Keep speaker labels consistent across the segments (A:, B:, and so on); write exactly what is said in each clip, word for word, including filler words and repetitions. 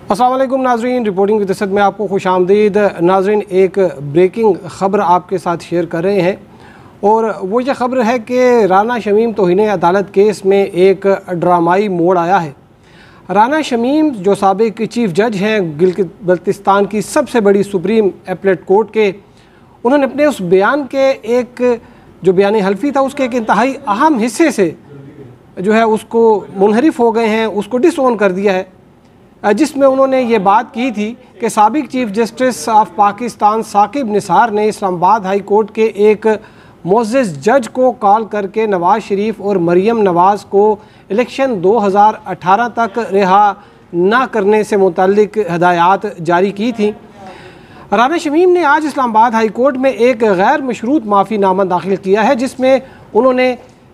A: अस्सलाम वालेकुम नाजरीन, रिपोर्टिंग विद असद में आपको खुश आमदीद। नाजरीन, एक ब्रेकिंग ख़बर आपके साथ शेयर कर रहे हैं और वो ये ख़बर है कि राना शमीम तौहीन अदालत केस में एक ड्रामाई मोड़ आया है। राना शमीम जो साबिक चीफ़ जज हैं गिलगित बल्तिस्तान की सबसे बड़ी सुप्रीम एपलेट कोर्ट के, उन्होंने अपने उस बयान के एक जो बयान हल्फी था उसके एक इंतहाई अहम हिस्से से जो है उसको मुनहरिफ हो गए हैं, उसको डिसओन कर दिया है, जिसमें उन्होंने ये बात की थी कि साबिक chief justice of Pakistan Saqib Nisar ने इस्लामाबाद हाई कोर्ट के एक मुअज़्ज़ज़ जज को कॉल करके नवाज़ शरीफ और मरियम नवाज़ को इलेक्शन दो हज़ार अठारह तक रिहा ना करने से मुतल्लिक हदायत जारी की थी। राना शमीम ने आज इस्लामाबाद हाई कोर्ट में एक गैर मशरूत माफ़ी नामा दाखिल किया है, जिसमें उन्होंने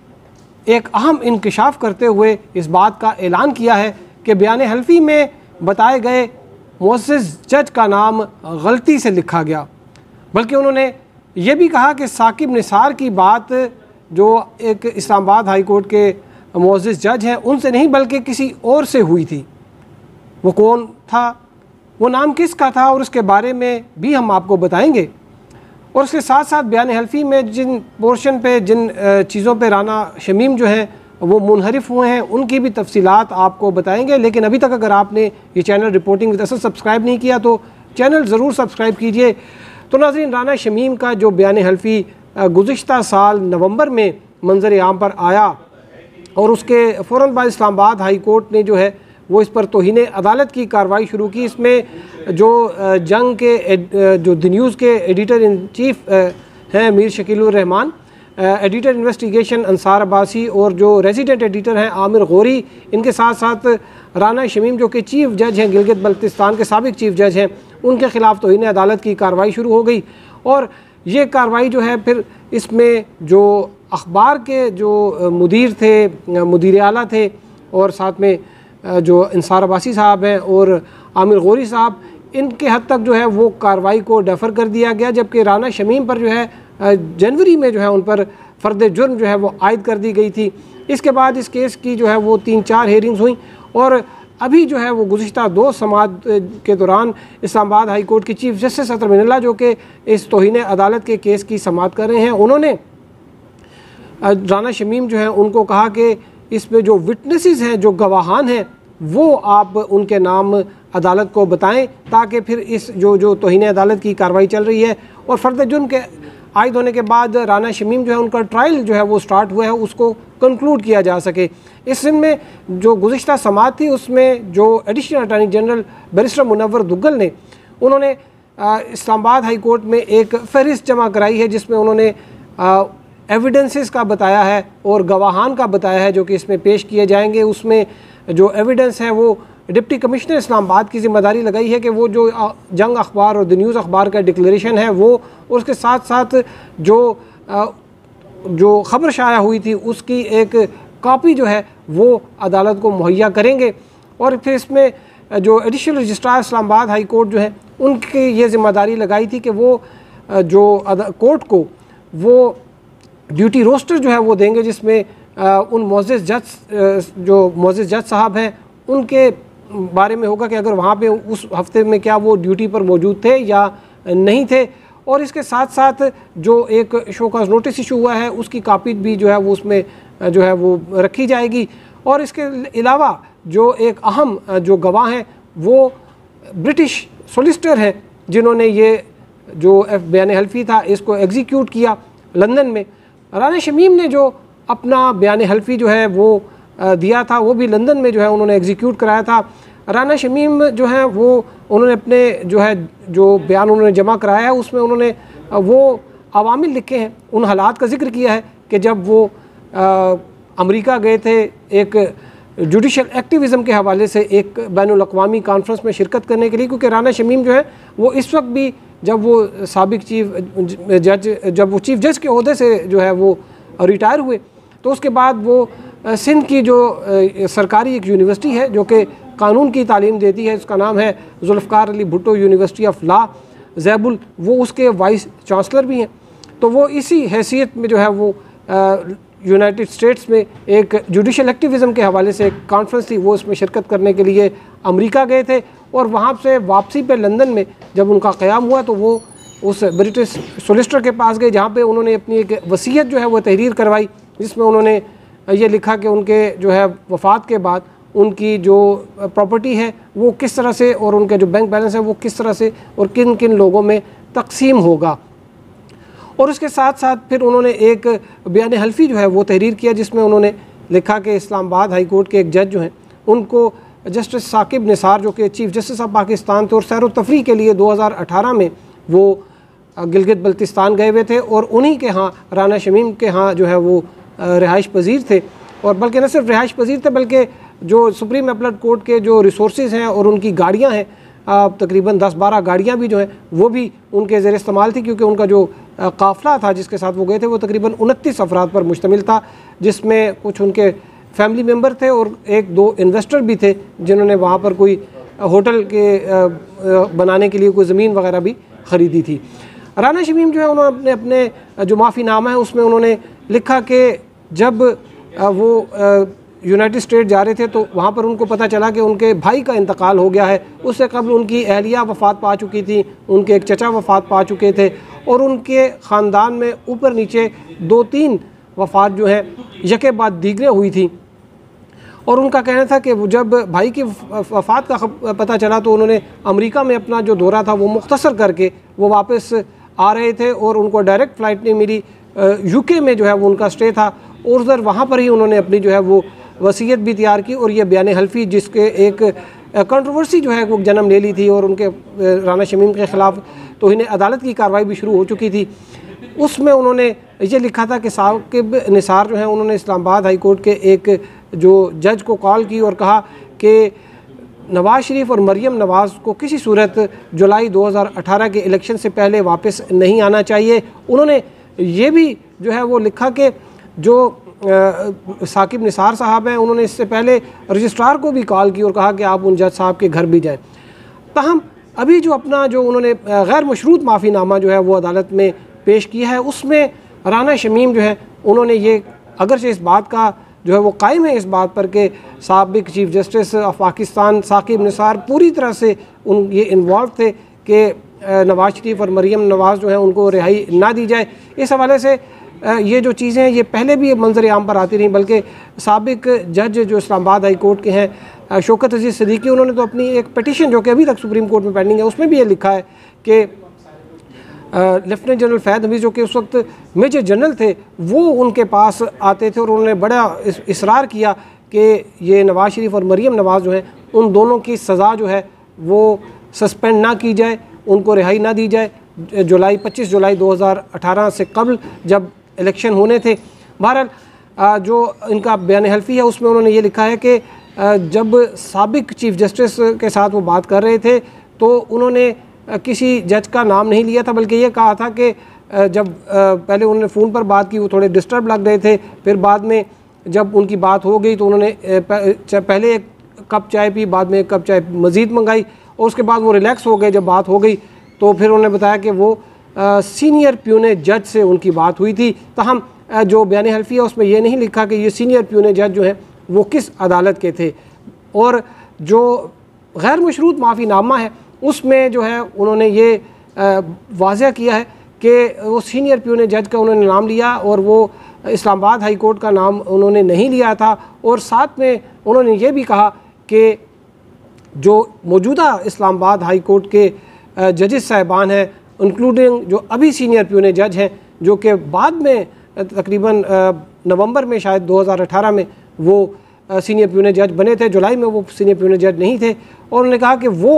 A: एक अहम इंकशाफ करते हुए इस बात का ऐलान किया है कि बयान हल्फी में बताए गए मुअज़्ज़ज़ जज का नाम गलती से लिखा गया। बल्कि उन्होंने ये भी कहा कि साकिब निसार की बात जो एक इस्लामाबाद हाई कोर्ट के मुअज़्ज़ज़ जज हैं उनसे नहीं बल्कि किसी और से हुई थी। वो कौन था, वो नाम किसका था, और उसके बारे में भी हम आपको बताएंगे। और उसके साथ साथ बयान हल्फी में जिन पोर्शन पे जिन चीज़ों पे राना शमीम जो हैं वो मुनहरिफ हुए हैं उनकी भी तफसीलात आपको बताएंगे। लेकिन अभी तक अगर आपने ये channel reporting with Asad subscribe नहीं किया तो चैनल ज़रूर सब्सक्राइब कीजिए। तो नाज़रीन, राना शमीम का जो बयान हल्फी गुज़िश्ता साल नवंबर में मंजर आम पर आया और उसके फ़ौरन बाद इस्लामाबाद हाई कोर्ट ने जो है वो इस पर तौहीन अदालत की कार्रवाई शुरू की। इसमें जो जंग के जो द न्यूज़ के एडिटर इन चीफ़ हैं मीर शकीलुर रहमान, एडिटर इन्वेस्टिगेशन अंसार अब्बासी और जो रेजिडेंट एडिटर हैं आमिर गौरी, इनके साथ साथ राना शमीम जो कि चीफ़ जज हैं गिलगित बल्तिस्तान के साबिक चीफ़ जज हैं, उनके ख़िलाफ़ तौहीन अदालत की कार्रवाई शुरू हो गई। और ये कार्रवाई जो है फिर इसमें जो अखबार के जो मुदीर थे, मुदीर आला थे, और साथ में जो अंसार अब्बासी साहब हैं और आमिर गौरी साहब, इनके हद तक जो है वो कार्रवाई को डेफर कर दिया गया। जबकि राना शमीम पर जो है जनवरी में जो है उन पर फ़र्द जुर्म जो है वो आयद कर दी गई थी। इसके बाद इस केस की जो है वो तीन चार हेयरिंग्स हुई और अभी जो है वो गुज़िश्ता दो समात के दौरान इस्लामाबाद हाई कोर्ट की चीफ़ जस्टिस अतर मिनल्ला जो कि इस तौहीन अदालत के केस की समात कर रहे हैं, उन्होंने राना शमीम जो है उनको कहा कि इसमें जो विटनेसेस हैं, जो गवाहान हैं, वो आप उनके नाम अदालत को बताएं ताकि फिर इस जो जो तौहीन अदालत की कार्रवाई चल रही है और फ़र्द जुर्म के आयद होने के बाद राना शमीम जो है उनका ट्रायल जो है वो स्टार्ट हुआ है उसको कंक्लूड किया जा सके। इस दिन में जो गुज़िश्ता समात थी उसमें जो additional attorney general barrister Munawar Duggal ने उन्होंने इस्लामाबाद हाई कोर्ट में एक फहरिस्त जमा कराई है, जिसमें उन्होंने एविडेंसेस का बताया है और गवाहान का बताया है जो कि इसमें पेश किए जाएंगे। उसमें जो एविडेंस है वो डिप्टी कमिश्नर इस्लामाबाद की ज़िम्मेदारी लगाई है कि वो जो जंग अखबार और द न्यूज़ अखबार का डिक्लेरेशन है वो, और उसके साथ साथ जो जो ख़बर शाया हुई थी उसकी एक कॉपी जो है वो अदालत को मुहैया करेंगे। और फिर इसमें जो additional registrar Islamabad high court जो है उनकी ये ज़िम्मेदारी लगाई थी कि वो जो कोर्ट को वो ड्यूटी रोस्टर जो है वो देंगे, जिसमें उन मुअज़्ज़ज़ जज जो मुअज़्ज़ज़ जज साहब हैं उनके बारे में होगा कि अगर वहाँ पे उस हफ्ते में क्या वो ड्यूटी पर मौजूद थे या नहीं थे। और इसके साथ साथ जो एक शोकाज नोटिस इशू हुआ है उसकी कापी भी जो है वो उसमें जो है वो रखी जाएगी। और इसके अलावा जो एक अहम जो गवाह हैं वो ब्रिटिश सोलिसिटर हैं जिन्होंने ये जो बयान हल्फी था इसको एग्जीक्यूट किया लंदन में। राना शमीम ने जो अपना बयान हल्फी जो है वो दिया था वो भी लंदन में जो है उन्होंने एग्जीक्यूट कराया था। राना शमीम जो है वो उन्होंने अपने जो है जो बयान उन्होंने जमा कराया है उसमें उन्होंने वो अवामिल लिखे हैं, उन हालात का जिक्र किया है कि जब वो आ, अमेरिका गए थे एक जुडिशल एक्टिविज़म के हवाले से एक बैनुल अक़वामी कॉन्फ्रेंस में शिरकत करने के लिए, क्योंकि राना शमीम जो है वो इस वक्त भी जब वो साबिक चीफ जज जब वो चीफ जज के ओहदे से जो है वो रिटायर हुए तो उसके बाद वो सिंध की जो सरकारी एक यूनिवर्सिटी है जो कि कानून की तालीम देती है, उसका नाम है Zulfikar Ali Bhutto university of law ज़ैबुल, वो उसके वाइस चांसलर भी हैं। तो वो इसी हैसियत में जो है वो यूनाइटेड स्टेट्स में एक जुडिशल एक्टिविज़म के हवाले से एक कॉन्फ्रेंस थी, वो उसमें शिरकत करने के लिए अमेरिका गए थे और वहाँ से वापसी पे लंदन में जब उनका क़याम हुआ तो वो उस ब्रिटिश सोलिसिटर के पास गए, जहाँ पे उन्होंने अपनी एक वसीयत जो है वो तहरीर करवाई, जिसमें उन्होंने ये लिखा कि उनके जो है वफ़ात के बाद उनकी जो प्रॉपर्टी है वो किस तरह से और उनका जो बैंक बैलेंस है वो किस तरह से और किन किन लोगों में तकसीम होगा। और उसके साथ साथ फिर उन्होंने एक बयान हल्फी जो है वो तहरीर किया, जिसमें उन्होंने लिखा कि इस्लामाबाद हाई कोर्ट के एक जज जो हैं उनको जस्टिस साकिब निसार जो कि चीफ़ जस्टिस ऑफ पाकिस्तान थे और सैर व तफरी के लिए दो हज़ार अठारह में वो गिलगित बल्तिस्तान गए हुए थे और उन्हीं के यहाँ राना शमीम के यहाँ जो है वो रिहाइश पजीर थे। और बल्कि न सिर्फ रिहाइश पजीर थे बल्कि जो सुप्रीम अपीलेट कोर्ट के जो रिसोर्सेज हैं और उनकी गाड़ियाँ हैं, तकरीबन दस बारह गाड़ियाँ भी जो हैं वो भी उनके ज़ेर इस्तेमाल थी, क्योंकि उनका जो काफ़िला था जिसके साथ वो गए थे वो तकरीबन उनतीस अफराद पर मुश्तमिल था, जिसमें कुछ उनके फैमिली मेम्बर थे और एक दो इन्वेस्टर भी थे जिन्होंने वहाँ पर कोई होटल के बनाने के लिए कोई ज़मीन वगैरह भी ख़रीदी थी। राना शमीम जो है उन्होंने अपने अपने जो माफ़ीनामा है उसमें उन्होंने लिखा कि जब वो यूनाइटेड स्टेट जा रहे थे तो वहाँ पर उनको पता चला कि उनके भाई का इंतकाल हो गया है। उससे कबल उनकी अहलिया वफ़ात पा चुकी थी, उनके एक चचा वफ़ात पा चुके थे और उनके ख़ानदान में ऊपर नीचे दो तीन वफ़ात जो है यके बाद दीगरें हुई थी। और उनका कहना था कि जब भाई की वफ़ात का पता चला तो उन्होंने अमेरिका में अपना जो दौरा था वो मुख्तसर करके वो वापस आ रहे थे और उनको डायरेक्ट फ़्लाइट नहीं मिली। यूके में जो है वो उनका स्टे था और उधर वहाँ पर ही उन्होंने अपनी जो है वो वसीयत भी तैयार की और ये बयान हल्फी जिसके एक कंट्रोवर्सी जो है वो जन्म ले ली थी और उनके राना शमीम के ख़िलाफ़ तो इन्हें अदालत की कार्रवाई भी शुरू हो चुकी थी। उसमें उन्होंने ये लिखा था कि साकिब निसार जो है उन्होंने इस्लामाबाद हाई कोर्ट के एक जो जज को कॉल की और कहा कि नवाज़ शरीफ और मरियम नवाज़ को किसी सूरत जुलाई दो हज़ार अठारह के इलेक्शन से पहले वापस नहीं आना चाहिए। उन्होंने ये भी जो है वो लिखा कि जो साकिब निसार साहब हैं उन्होंने इससे पहले रजिस्ट्रार को भी कॉल की और कहा कि आप उन जज साहब के घर भी जाएं। ताहम अभी जो अपना जो उन्होंने गैर मशरूत माफ़ीनामा जो है वो अदालत में पेश किया है उसमें राना शमीम जो है उन्होंने ये अगरचे इस बात का जो है वो कायम है इस बात पर कि साबिक chief justice of Pakistan Saqib Nisar पूरी तरह से उन ये इन्वॉल्व थे कि नवाज़ शरीफ और मरियम नवाज़ जो है उनको रिहाई ना दी जाए। इस हवाले से ये जो चीज़ें हैं ये पहले भी मंजर आम पर आती रहीं, बल्कि साबिक जज जो इस्लामाबाद हाई कोर्ट के हैं शौकत अजीज़ सदीकी उन्होंने तो अपनी एक पटिशन जो कि अभी तक सुप्रीम कोर्ट में पेंडिंग है उसमें भी ये लिखा है कि लेफ्टिनेंट जनरल फैद हमीद जो कि उस वक्त मेजर जनरल थे वो उनके पास आते थे और उन्होंने बड़ा इसरार किया कि ये नवाज़ शरीफ और मरियम नवाज़ जो है उन दोनों की सज़ा जो है वो सस्पेंड ना की जाए, उनको रिहाई ना दी जाए जुलाई पच्चीस जुलाई दो हज़ार अठारह से कबल जब इलेक्शन होने थे। बहरहाल जो इनका बयान हल्फी है उसमें उन्होंने ये लिखा है कि जब साबिक चीफ़ जस्टिस के साथ वो बात कर रहे थे तो उन्होंने किसी जज का नाम नहीं लिया था, बल्कि ये कहा था कि जब पहले उन्होंने फ़ोन पर बात की वो थोड़े डिस्टर्ब लग रहे थे, फिर बाद में जब उनकी बात हो गई तो उन्होंने पहले एक कप चाय पी, बाद में एक कप चाय मज़ीद मंगाई और उसके बाद वो रिलैक्स हो गए। जब बात हो गई तो फिर उन्होंने बताया कि वो आ, सीनियर प्यूने जज से उनकी बात हुई थी। ताहम जो बयान हल्फी है उसमें ये नहीं लिखा कि ये सीनियर प्यूने जज जो हैं वो किस अदालत के थे। और जो गैर मशरूत माफ़ीनामा है उसमें जो है उन्होंने ये वाज़ह किया है कि वो सीनियर प्यूने जज का उन्होंने नाम लिया और वो इस्लामाबाद हाई कोर्ट का नाम उन्होंने नहीं लिया था। और साथ में उन्होंने ये भी कहा कि जो मौजूदा इस्लामाबाद हाई कोर्ट के जजेस साहिबान हैं इंक्लूडिंग जो अभी सीनियर प्यूने जज हैं जो कि बाद में तकरीबन नवंबर में शायद दो हज़ार अठारह में वो सीनियर प्यूने जज बने थे, जुलाई में वो सीनियर प्यूने जज नहीं थे। और उन्होंने कहा कि वो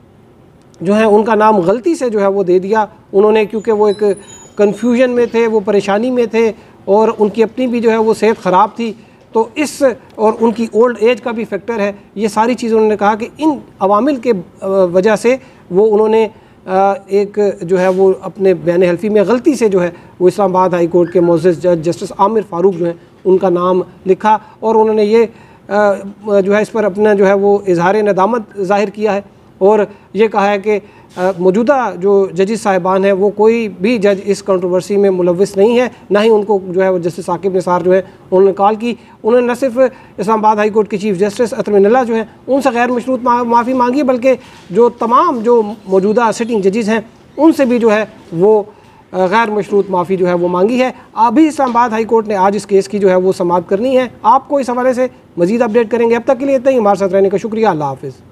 A: जो है उनका नाम गलती से जो है वो दे दिया उन्होंने, क्योंकि वो एक कन्फ्यूजन में थे, वो परेशानी में थे और उनकी अपनी भी जो है वो सेहत ख़राब थी। तो इस और उनकी ओल्ड एज का भी फैक्टर है। ये सारी चीज़ें उन्होंने कहा कि इन अवामिल के वजह से वो उन्होंने एक जो है वो अपने बयान हल्फी में गलती से जो है वो इस्लामाबाद हाई कोर्ट के मोअज़्ज़ज़ जज जस्टिस आमिर फ़ारूक जो है उनका नाम लिखा और उन्होंने ये जो है इस पर अपना जो है वो इजहार नदामत ज़ाहिर किया है और ये कहा है कि मौजूदा जो जजेस साहिबान हैं वो कोई भी जज इस कंट्रोवर्सी में मुलविस नहीं है, ना ही उनको जो है वो जस्टिस साकिब निसार जो है उन्होंने कॉल की। उन्होंने न सिर्फ इस्लामाबाद हाई कोर्ट के चीफ जस्टिस अतर मिनल्ला जो है उनसे गैर मशरूत माफ़ी मांगी, बल्कि जो तमाम जो मौजूदा सिटिंग जजेस हैं उनसे भी जो है वो गैर मशरूत माफ़ी जो है वो मांगी है। अभी इस्लामाबाद हाई कोर्ट ने आज इस केस की जो है वो समाअत करनी है। आपको इस हवाले से मज़ीद अपडेट करेंगे। अब तक के लिए इतना ही। हमारे साथ रहने का शुक्रिया। अल्लाह हाफ़िज़।